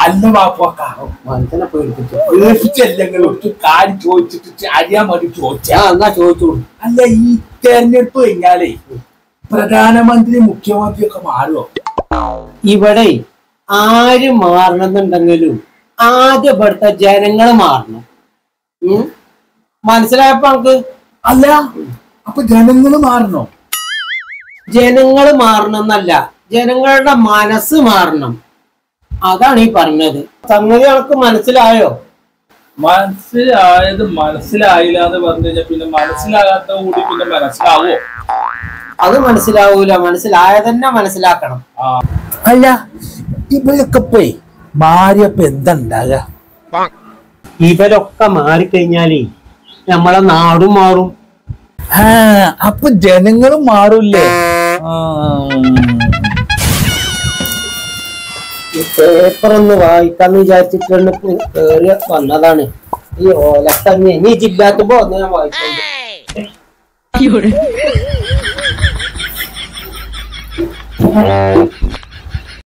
അല്ല വാപ്പാക്ക മനസ്സിനെ പേടിപ്പിച്ചു പേടിച്ചല്ലെങ്കിൽ ഒട്ടും കാര്യം ചോദിച്ചിട്ട് അറിയാൻ വേണ്ടി ചോദിച്ചാ എന്നാ ചോദിച്ചോളൂ. അല്ല ഈ തെരഞ്ഞെടുപ്പ് കഴിഞ്ഞാലേ പ്രധാനമന്ത്രി മുഖ്യമന്ത്രി ഒക്കെ മാറുമോ? ഇവിടെ ആര് മാറണമെന്നുണ്ടെങ്കിലും ആദ്യം ഇവിടുത്തെ ജനങ്ങൾ മാറണം. മനസ്സിലായപ്പോ നമുക്ക്? അല്ല അപ്പൊ ജനങ്ങള് മാറണോ? ജനങ്ങൾ മാറണം എന്നല്ല, ജനങ്ങളുടെ മനസ്സ് മാറണം. അതാണ് ഈ പറഞ്ഞത്. സംഗതി അവർക്ക് മനസ്സിലായോ? മനസ്സിലായത് മനസ്സിലായില്ല എന്ന് പറഞ്ഞു കഴിഞ്ഞാൽ പിന്നെ മനസ്സിലാകാത്ത കൂടി പിന്നെ മനസ്സിലാവോ? അത് മനസ്സിലാവൂല. മനസ്സിലായതന്നെ മനസ്സിലാക്കണം. അല്ല ഇവരൊക്കെ പോയി മാറിയപ്പോ എന്താ ഉണ്ടാകുക? ഇവരൊക്കെ മാറിക്കഴിഞ്ഞാലേ നമ്മളെ നാടും മാറും. അപ്പൊ ജനങ്ങളും മാറൂല്ലേ? പേപ്പർ ഒന്ന് വായിക്കാന്ന് വിചാരിച്ചിട്ടുണ്ട് കേറി വന്നതാണ്. ഈ ഓലക്കഞ്ഞി ഇനി ജില്ലാത്തുമ്പോ ഒന്ന് ഞാൻ വായിച്ചു.